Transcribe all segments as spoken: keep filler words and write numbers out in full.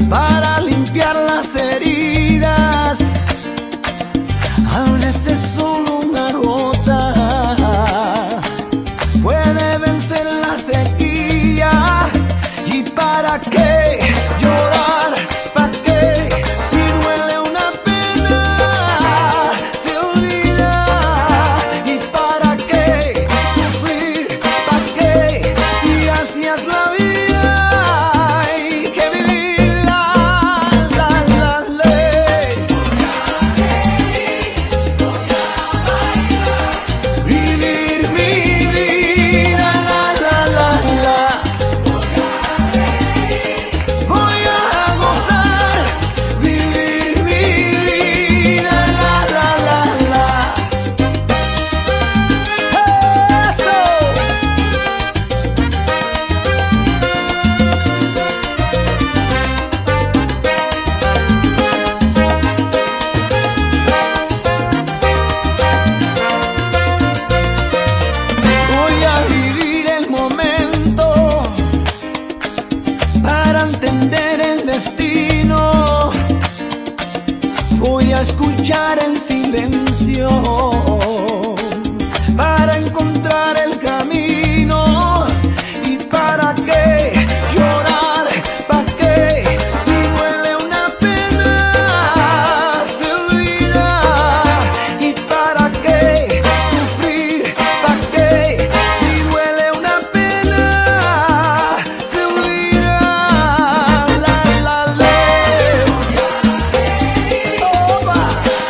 para limpiar las heridas. A veces solo una gota puede vencer la sequía. ¿Y para qué llorar? ¿Para qué? Si duele una pena, se olvida. ¿Y para qué sufrir? ¿Para qué? Si así es la vida, hay que vivirla. La, la, ley. Vivir mi vida. La, la, la, la. Voy a gozar, vivir mi vida. La, la, la, la. Eso. Voy a vivir el momento para entender el destino. Voy a escuchar el silencio para encontrar el camino. ¿Y para qué llorar? ¿Para qué? Si duele una pena, se olvida. ¿Y para qué sufrir? ¿Para qué? Si duele una pena, se olvida. La, la, ley. Opa.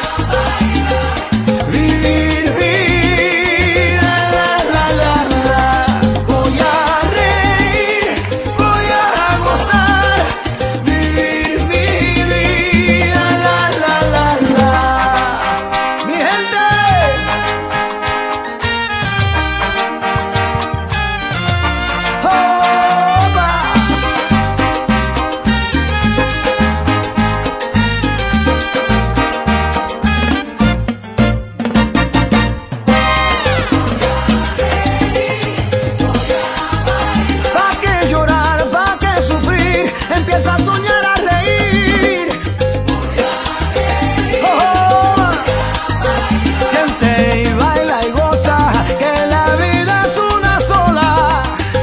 Vivir vida. La, la, la, la. Voy a reír, voy a gozar, vivir mi vida. La, la, la, la. Mi gente. Opa. ¿Pa' qué llorar? ¿Pa' qué sufrir? Empieza a soñar, a reír. Oh, siente y baila y goza, que la vida es una sola.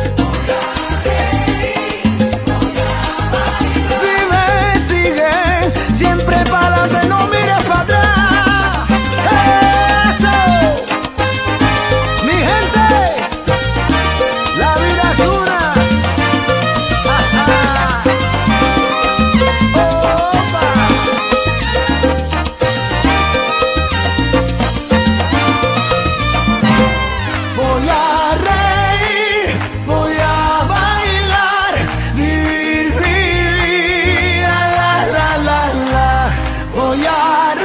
Vive, sigue, siempre para adelante, no mires para atrás. Eso, mi gente, la vida es una. Opa. Voy a reír, voy a bailar, vivir mi vida. La, la, la, la. Voy a